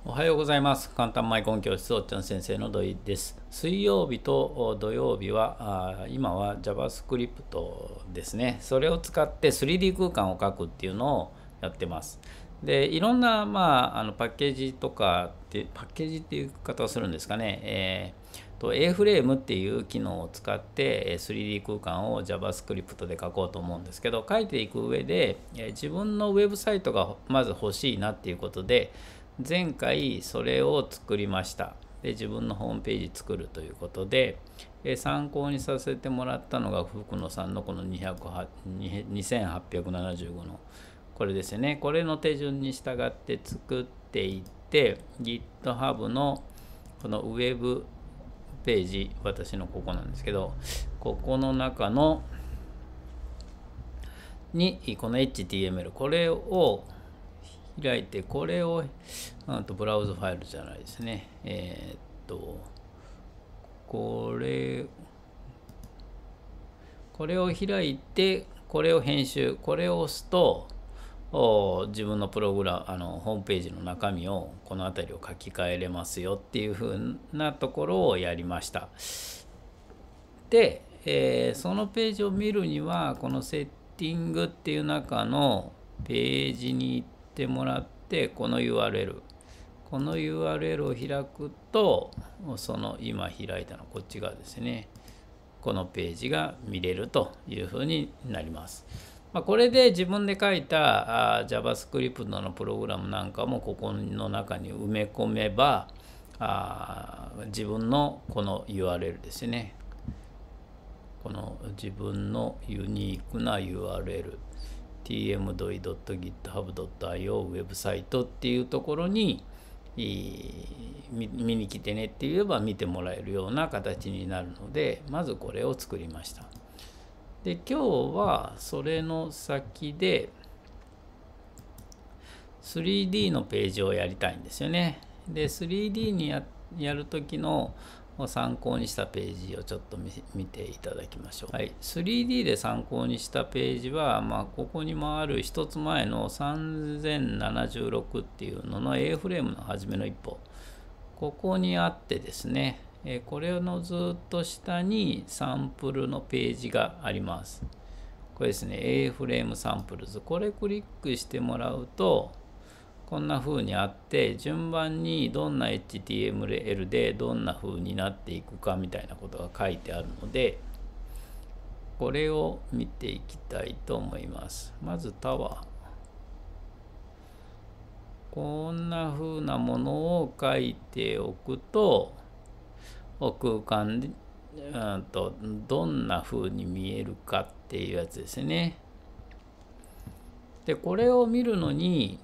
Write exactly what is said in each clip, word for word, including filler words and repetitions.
おはようございます。簡単マイコン教室おっちゃん先生の土井です。水曜日と土曜日はあ今は JavaScript ですね。それを使って スリーディー 空間を描くっていうのをやってます。で、いろんな、まあ、あのパッケージとかってパッケージっていう言い方をするんですかね。えー、と A フレームっていう機能を使って スリーディー 空間を JavaScript で書こうと思うんですけど、書いていく上で自分のウェブサイトがまず欲しいなっていうことで、前回それを作りました。で、自分のホームページ作るということで、え参考にさせてもらったのが福野さんのこのにせんはっぴゃくななじゅうごのこれですよね。これの手順に従って作っていって、GitHub のこのウェブページ、私のここなんですけど、ここの中のにこの エイチティーエムエル、これを開いて、これを、うんとブラウズファイルじゃないですね。えー、っと、これ、これを開いて、これを編集、これを押すと、自分のプログラム、あのホームページの中身をこの辺りを書き換えれますよっていう風なところをやりました。で、えー、そのページを見るには、このセッティングっていう中のページに行ってもらって、この ユーアールエル、この ユーアールエル を開くと、その今開いたのこっち側ですね、このページが見れるというふうになります。まあ、これで自分で書いたあ JavaScript のプログラムなんかもここの中に埋め込めば、あ自分のこの ユーアールエル ですね、この自分のユニークな ユーアールエル、ティーエムドイドットギットハブドットアイオー ウェブサイトっていうところに見に来てねって言えば見てもらえるような形になるので、まずこれを作りました。で、今日はそれの先で スリーディー のページをやりたいんですよね。で、スリーディー に や, やるときの参考にしたページをちょっと 見, 見ていただきましょう。はい、スリーディー で参考にしたページは、まあ、ここにもある一つ前のさんぜんななじゅうろくっていうのの A フレームの初めの一歩、ここにあってですね、これのずっと下にサンプルのページがあります。これですね、A フレームサンプルズ。これクリックしてもらうと、こんな風にあって、順番にどんな エイチティーエムエル でどんな風になっていくかみたいなことが書いてあるので、これを見ていきたいと思います。まずタワー。こんな風なものを書いておくと、空間で、うんと、どんな風に見えるかっていうやつですね。で、これを見るのに、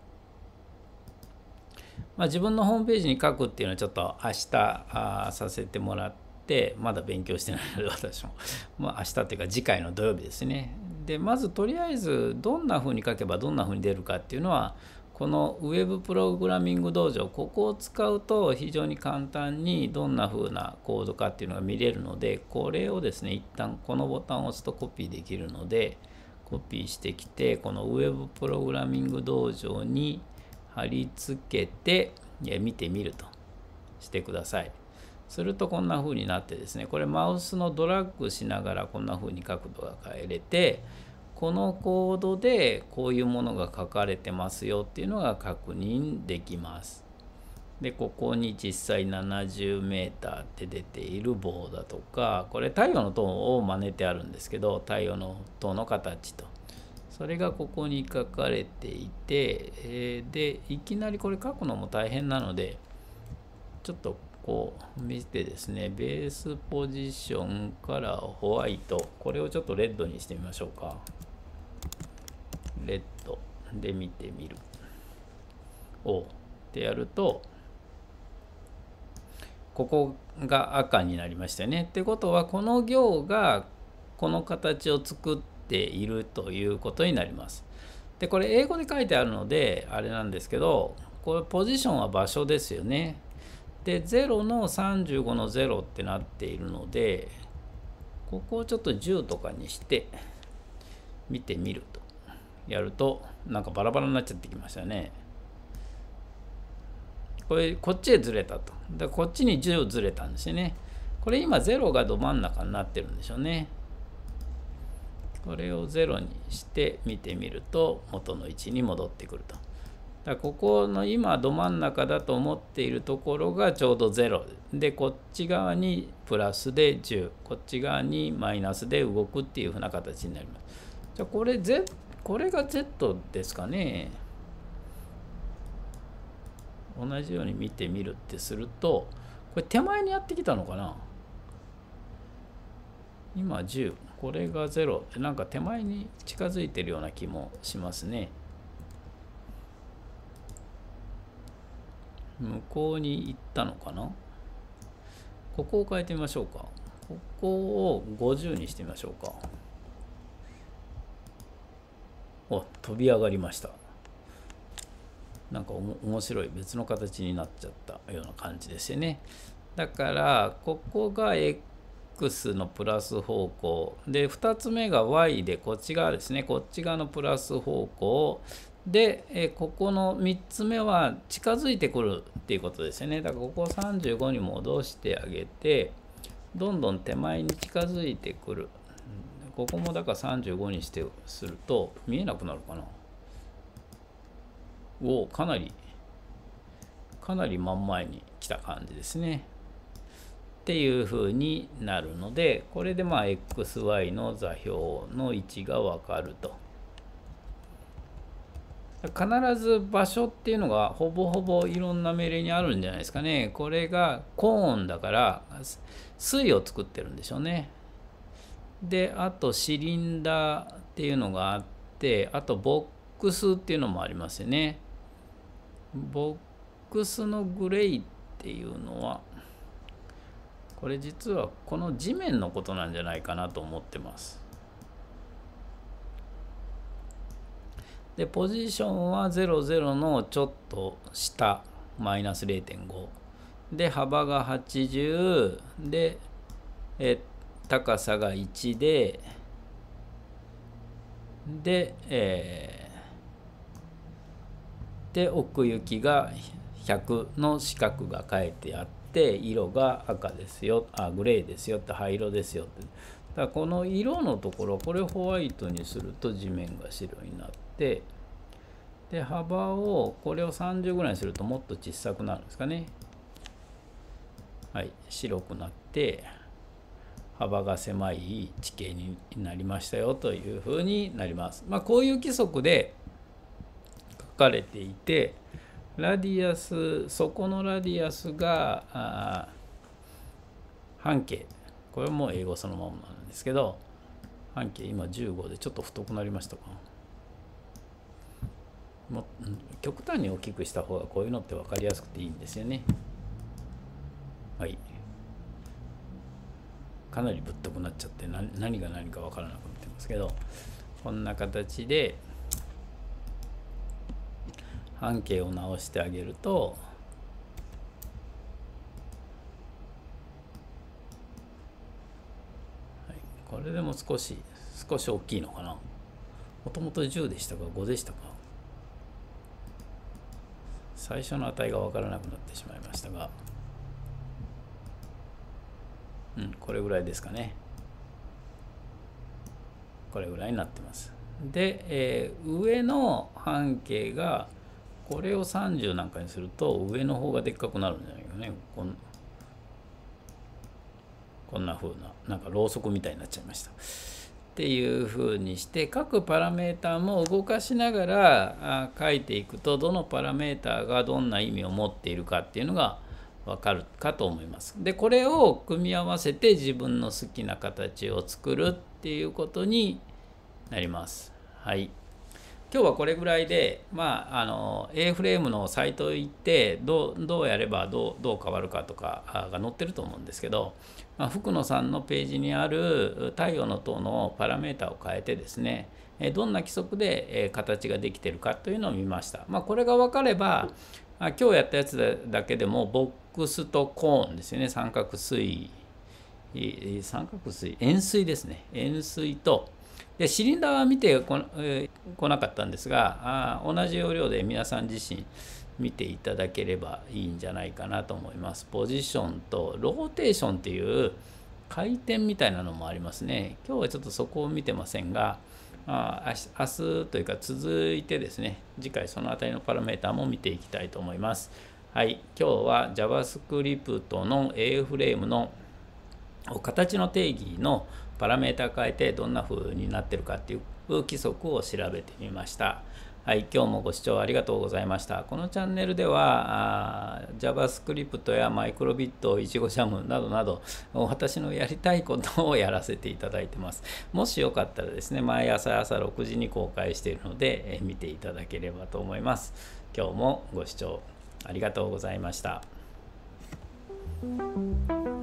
まあ、自分のホームページに書くっていうのはちょっと明日あさせてもらって、まだ勉強してないので私も、まあ、明日っていうか次回の土曜日ですね。で、まずとりあえずどんな風に書けばどんな風に出るかっていうのは、このウェブプログラミング道場、ここを使うと非常に簡単にどんな風なコードかっていうのが見れるので、これをですね、一旦このボタンを押すとコピーできるので、コピーしてきて、このウェブプログラミング道場に貼り付けて見てみるとしてください。するとこんな風になってですね、これマウスのドラッグしながらこんな風に角度が変えれて、このコードでこういうものが書かれてますよっていうのが確認できます。で、ここに実際ななじゅうメーターって出ている棒だとか、これ太陽の塔を真似てあるんですけど、太陽の塔の形と。それがここに書かれていて、えー、で、いきなりこれ書くのも大変なので、ちょっとこう見てですね、ベースポジションからホワイト、これをちょっとレッドにしてみましょうか。レッドで見てみる。おってやると、ここが赤になりましたよね。ってことは、この行がこの形を作ってているということになります。で、これ英語で書いてあるのであれなんですけど、これポジションは場所ですよね。で、ゼロのさんじゅうごのゼロってなっているので、ここをちょっとじゅうとかにして見てみるとやると、なんかバラバラになっちゃってきましたね。 これこっちへずれたと。でこっちにじゅうずれたんですよね。これ今ゼロがど真ん中になってるんでしょうね。これをゼロにして見てみると元の位置に戻ってくると。だからここの今ど真ん中だと思っているところがちょうどゼロで、こっち側にプラスでじゅう、こっち側にマイナスで動くっていうふうな形になります。じゃあこれ、Z、これが Z ですかね。同じように見てみるってすると、これ手前にやってきたのかな。今じゅう、これがゼロ、なんか手前に近づいてるような気もしますね。向こうに行ったのかな。ここを変えてみましょうか。ここをごじゅうにしてみましょうか。お、飛び上がりました。なんかおも面白い別の形になっちゃったような感じですよね。だからここが X のプラス方向で、ふたつめが Y でこっち側ですね。こっち側のプラス方向で、えここのみっつめは近づいてくるっていうことですよね。だからここをさんじゅうごに戻してあげて、どんどん手前に近づいてくる。ここもだからさんじゅうごにしてすると見えなくなるかな。お、かなりかなり真ん前に来た感じですね。っていう風になるので、これでまあ エックスワイ の座標の位置が分かると。必ず場所っていうのがほぼほぼいろんな命令にあるんじゃないですかね。これがコーンだから水を作ってるんでしょうね。で、あとシリンダーっていうのがあって、あとボックスっていうのもありますよね。ボックスのグレイっていうのは、これ実はこの地面のことなんじゃないかなと思ってます。で、ポジションはゼロゼロのちょっと下、マイナス れいてんご。で、幅がはちじゅう。で、え高さがいちで、で、えー、で、奥行きがひゃくの四角が書いてあって、色が赤ですよ、あ、グレーですよって、灰色ですよって。だからこの色のところ、これをホワイトにすると地面が白になって、で、幅を、これをさんじゅうぐらいにするともっと小さくなるんですかね。はい、白くなって、幅が狭い地形になりましたよというふうになります。まあ、こういう規則で書かれていて、ラディアス、そこのラディアスが半径、これも英語そのままなんですけど、半径今じゅうごでちょっと太くなりましたか。も極端に大きくした方がこういうのって分かりやすくていいんですよね。はい。かなりぶっとくなっちゃって何何が何か分からなくなってますけど、こんな形で半径を直してあげると、はい、これでも少し少し大きいのかな。もともとじゅうでしたかごでしたか。最初の値が分からなくなってしまいましたが、うん、これぐらいですかね。これぐらいになってます。で、えー、上の半径が、これをさんじゅうなんかにすると上の方がでっかくなるんじゃないかね。こんこんな風な、なんかろうそくみたいになっちゃいました。っていう風にして、各パラメータも動かしながら書いていくと、どのパラメータがどんな意味を持っているかっていうのが分かるかと思います。で、これを組み合わせて自分の好きな形を作るっていうことになります。はい。今日はこれぐらいで、まあ、あの A フレームのサイト行ってどう、どうやればどう、どう変わるかとかが載ってると思うんですけど、まあ、福野さんのページにある太陽の塔のパラメータを変えてですね、どんな規則で形ができているかというのを見ました。まあ、これが分かれば、今日やったやつだけでもボックスとコーンですよね、三角錐、三角錐、円錐ですね、円錐とでシリンダーは見てこ、えー、来なかったんですが、あ同じ要領で皆さん自身見ていただければいいんじゃないかなと思います。ポジションとローテーションっていう回転みたいなのもありますね。今日はちょっとそこを見てませんが、あ明日というか続いてですね、次回そのあたりのパラメータも見ていきたいと思います。はい、今日は JavaScript の エー フレームの形の定義のパラメータ変えてどんな風になってるかっていう規則を調べてみました。はい、今日もご視聴ありがとうございました。このチャンネルでは JavaScript やマイクロビット、いちごジャムなどなど私のやりたいことをやらせていただいてます。もしよかったらですね、毎朝朝ろくじに公開しているので見ていただければと思います。今日もご視聴ありがとうございました。